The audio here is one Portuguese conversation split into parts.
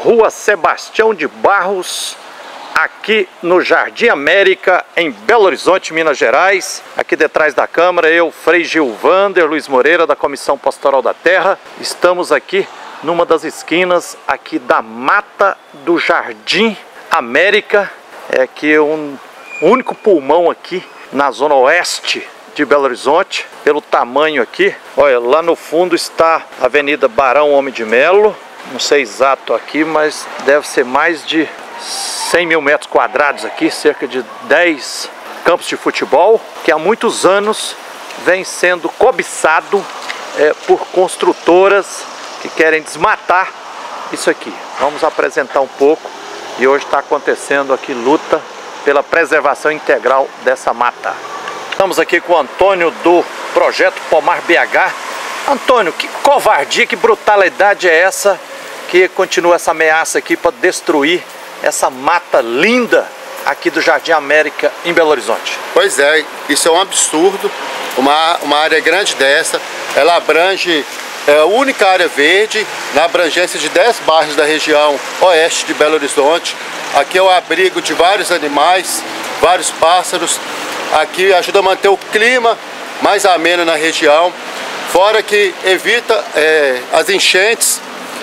Rua Sebastião de Barros, aqui no Jardim América, em Belo Horizonte, Minas Gerais. Aqui detrás da câmera, eu, Frei Gilvander Luiz Moreira, da Comissão Pastoral da Terra. Estamos aqui numa das esquinas aqui da Mata do Jardim América. É aqui um único pulmão aqui na zona oeste de Belo Horizonte, pelo tamanho aqui. Olha, lá no fundo está a Avenida Barão Homem de Melo. Não sei exato aqui, mas deve ser mais de 100 mil metros quadrados aqui, cerca de 10 campos de futebol, que há muitos anos vem sendo cobiçado por construtoras que querem desmatar isso aqui. Vamos apresentar um pouco, e hoje está acontecendo aqui luta pela preservação integral dessa mata. Estamos aqui com o Antônio do Projeto Pomar BH. Antônio, que covardia, que brutalidade é essa que continua essa ameaça aqui para destruir essa mata linda aqui do Jardim América em Belo Horizonte? Pois é, isso é um absurdo. Uma área grande dessa, ela abrange, é a única área verde na abrangência de 10 bairros da região oeste de Belo Horizonte. Aqui é o abrigo de vários animais, vários pássaros. Aqui ajuda a manter o clima mais ameno na região, fora que evita as enchentes.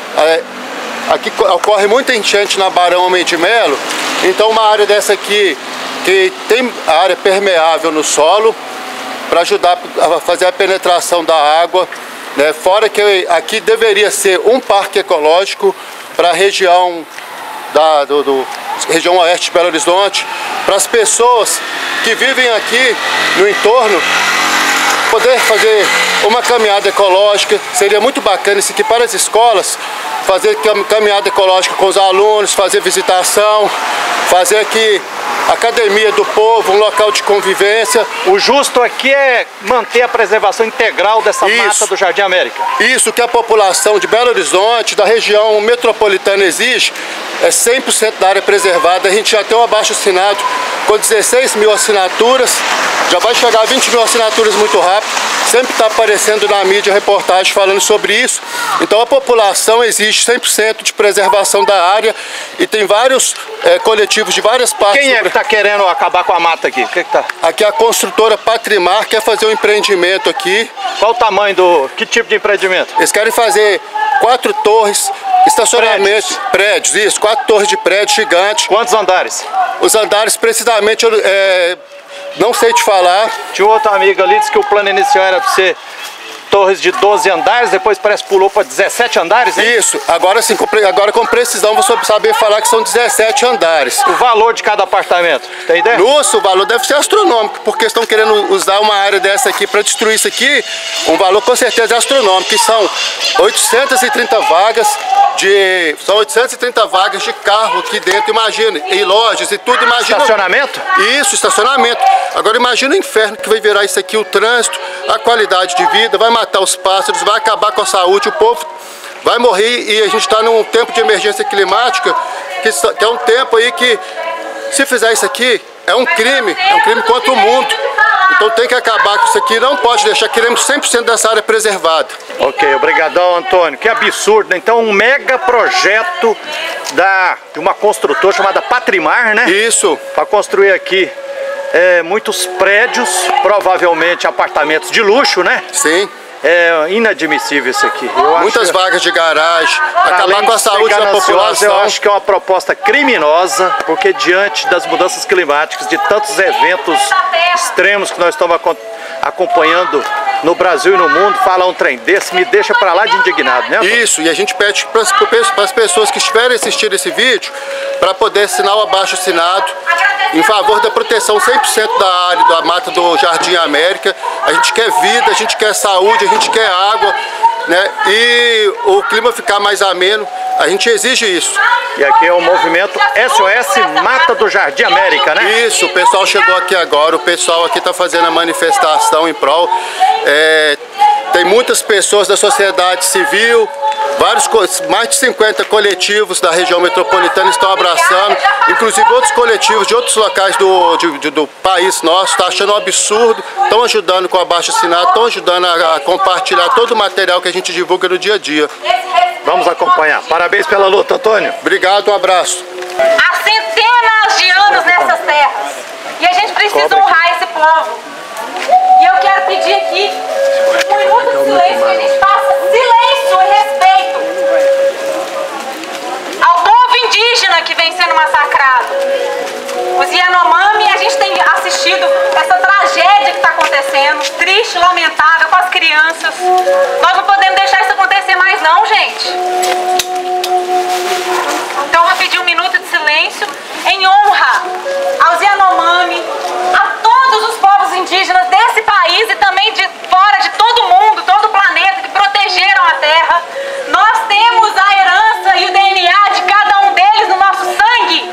Aqui ocorre muita enchente na Barão Homem de Melo, então uma área dessa aqui, que tem a área permeável no solo, para ajudar a fazer a penetração da água, né? Fora que aqui deveria ser um parque ecológico para a região região oeste de Belo Horizonte, para as pessoas que vivem aqui no entorno poder fazer uma caminhada ecológica. Seria muito bacana isso aqui para as escolas, fazer caminhada ecológica com os alunos, fazer visitação, fazer aqui academia do povo, um local de convivência. O justo aqui é manter a preservação integral dessa mata do Jardim América. Isso que a população de Belo Horizonte, da região metropolitana exige, é 100% da área preservada. A gente já tem um abaixo-assinado com 16 mil assinaturas, já vai chegar a 20 mil assinaturas muito rápido. Sempre está aparecendo na mídia reportagem falando sobre isso. Então a população exige 100% de preservação da área, e tem vários coletivos de várias partes. Quem é que está querendo acabar com a mata aqui? O que tá? Aqui a construtora Patrimar quer fazer um empreendimento aqui. Qual o tamanho que tipo de empreendimento? Eles querem fazer 4 torres, estacionamentos, prédios, isso, 4 torres de prédio gigante. Quantos andares? Os andares, precisamente, não sei te falar. Tinha outra amiga ali, disse que o plano inicial era para ser torres de 12 andares, depois parece que pulou para 17 andares, hein? Isso, agora sim, agora com precisão vou saber falar que são 17 andares. O valor de cada apartamento, tem ideia? Nossa, o valor deve ser astronômico, porque estão querendo usar uma área dessa aqui para destruir isso aqui. Um valor com certeza astronômico, que são 830 vagas de carro aqui dentro, imagina, e lojas e tudo, imagina. Estacionamento? Isso, estacionamento. Agora imagina o inferno que vai virar isso aqui, o trânsito, a qualidade de vida, vai matar os pássaros, vai acabar com a saúde, o povo vai morrer, e a gente está num tempo de emergência climática, que é um tempo aí que, se fizer isso aqui, é um crime contra o mundo. Então tem que acabar com isso aqui, não pode deixar, queremos 100% dessa área preservada. Ok, obrigadão, Antônio. Que absurdo, então um mega projeto de uma construtora chamada Patrimar, né? Isso. Para construir aqui muitos prédios, provavelmente apartamentos de luxo, né? Sim. É inadmissível isso aqui. Muitas vagas de garagem, acabar com a saúde da população. Eu acho que é uma proposta criminosa, porque diante das mudanças climáticas, de tantos eventos extremos que nós estamos acompanhando no Brasil e no mundo, falar um trem desse me deixa pra lá de indignado, né? Isso, e a gente pede para as pessoas que estiverem assistindo esse vídeo, para poder assinar o abaixo-assinado em favor da proteção 100% da área da mata do Jardim América. A gente quer vida, a gente quer saúde, a gente quer água, né? E o clima ficar mais ameno, a gente exige isso. E aqui é o movimento SOS Mata do Jardim América, né? Isso, o pessoal chegou aqui agora, o pessoal aqui está fazendo a manifestação em prol. Tem muitas pessoas da sociedade civil, mais de 50 coletivos da região metropolitana estão abraçando, inclusive outros coletivos de outros locais do país nosso, está achando um absurdo, estão ajudando com o abaixo-assinado, estão ajudando a compartilhar todo o material que a gente divulga no dia a dia. Vamos acompanhar. Parabéns pela luta, Antônio. Obrigado, um abraço. Há centenas de anos nessas terras. E a gente precisa honrar esse povo. E eu quero pedir aqui um minuto de silêncio, que a gente faça silêncio e respeito ao povo indígena que vem sendo massacrado. Os Yanomami, a gente tem assistido essa tragédia que está acontecendo, triste, lamentável, com as crianças. Nós não podemos deixar isso acontecer mais não, gente. Então eu vou pedir um minuto de silêncio em honra aos Yanomami, a todos os povos indígenas desse país e também de fora de todo mundo, todo o planeta, que protegeram a terra. Nós temos a herança e o DNA de cada um deles no nosso sangue.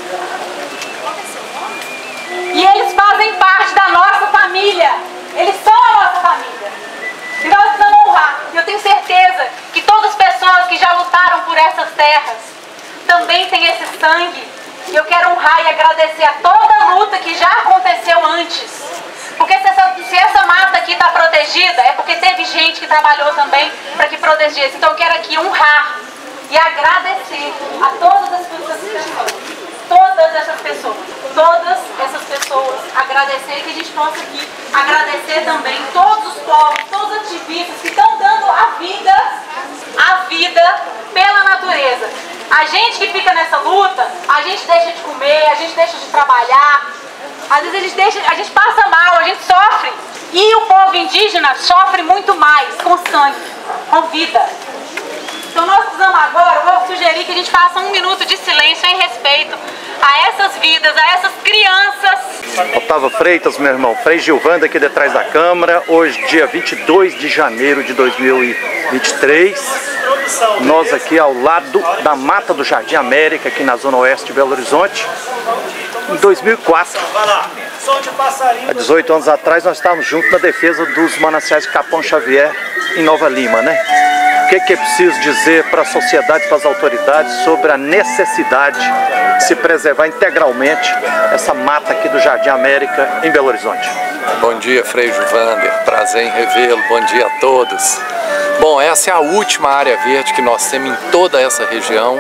E eles fazem parte da nossa família. Eles são a nossa família. E nós precisamos honrar. E eu tenho certeza que todas as pessoas que já lutaram por essas terras também têm esse sangue. E eu quero honrar e agradecer a toda a luta que já aconteceu antes. Porque se essa mata aqui está protegida, é porque teve gente que trabalhou também para que protegesse. Então eu quero aqui honrar e agradecer a todas as pessoas. Todas essas pessoas, agradecer, que a gente possa aqui agradecer também todos os povos, todos os ativistas que estão dando a vida pela natureza. A gente que fica nessa luta, a gente deixa de comer, a gente deixa de trabalhar, às vezes a gente passa mal, a gente sofre. E o povo indígena sofre muito mais com sangue, com vida. Então nós precisamos agora, eu vou sugerir que a gente faça um minuto de silêncio em respeito a essas vidas, a essas crianças. Otávio Freitas, meu irmão, Frei Gilvander aqui detrás da câmera, hoje dia 22 de janeiro de 2023, nós aqui ao lado da Mata do Jardim América, aqui na zona oeste de Belo Horizonte, em 2004, há 18 anos atrás, nós estávamos juntos na defesa dos mananciais de Capão Xavier, em Nova Lima, né? O que é preciso dizer para a sociedade, para as autoridades, sobre a necessidade de se preservar integralmente essa mata aqui do Jardim América, em Belo Horizonte? Bom dia, Frei Gilvander, prazer em revê-lo, bom dia a todos. Bom, essa é a última área verde que nós temos em toda essa região.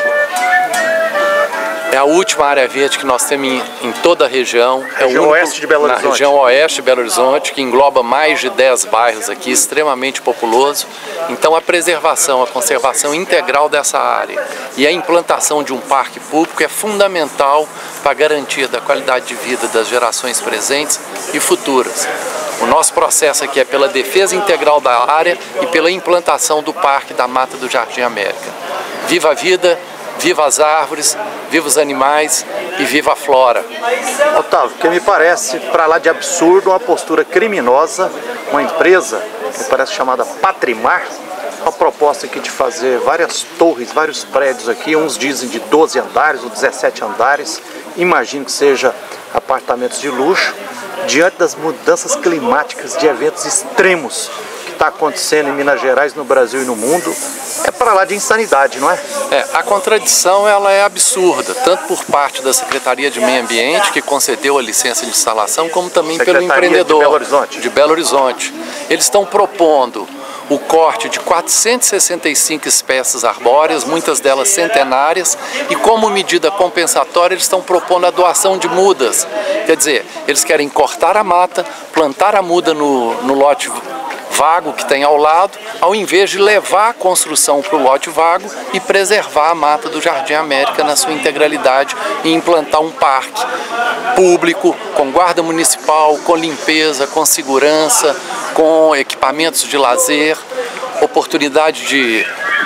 É a última área verde que nós temos em toda a região. Região oeste de Belo Horizonte. Na região oeste de Belo Horizonte, que engloba mais de 10 bairros aqui, extremamente populoso. Então a preservação, a conservação integral dessa área e a implantação de um parque público é fundamental para a garantia da qualidade de vida das gerações presentes e futuras. O nosso processo aqui é pela defesa integral da área e pela implantação do Parque da Mata do Jardim América. Viva a vida! Viva as árvores, viva os animais e viva a flora. Otávio, que me parece para lá de absurdo, uma postura criminosa, uma empresa que parece chamada Patrimar, uma proposta aqui de fazer várias torres, vários prédios aqui, uns dizem de 12 andares ou 17 andares, imagino que seja apartamentos de luxo, diante das mudanças climáticas, de eventos extremos que está acontecendo em Minas Gerais, no Brasil e no mundo. É para lá de insanidade, não é? A contradição ela é absurda, tanto por parte da Secretaria de Meio Ambiente, que concedeu a licença de instalação, como também pelo empreendedor de Belo Horizonte. Eles estão propondo o corte de 465 espécies arbóreas, muitas delas centenárias, e como medida compensatória eles estão propondo a doação de mudas. Quer dizer, eles querem cortar a mata, plantar a muda no lote vago que tem ao lado, ao invés de levar a construção para o lote vago e preservar a mata do Jardim América na sua integralidade e implantar um parque público, com guarda municipal, com limpeza, com segurança, com equipamentos de lazer, oportunidade de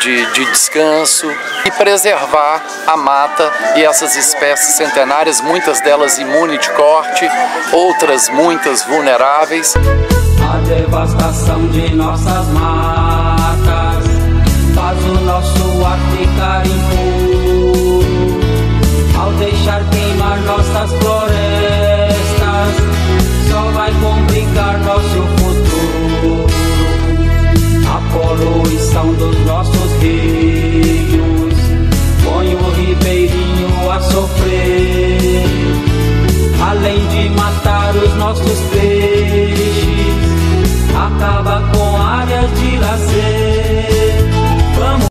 descanso e preservar a mata e essas espécies centenárias, muitas delas imunes de corte, outras muitas vulneráveis. A devastação de nossas matas faz o nosso ar ficar impuro ao deixar queimar nossas florestas.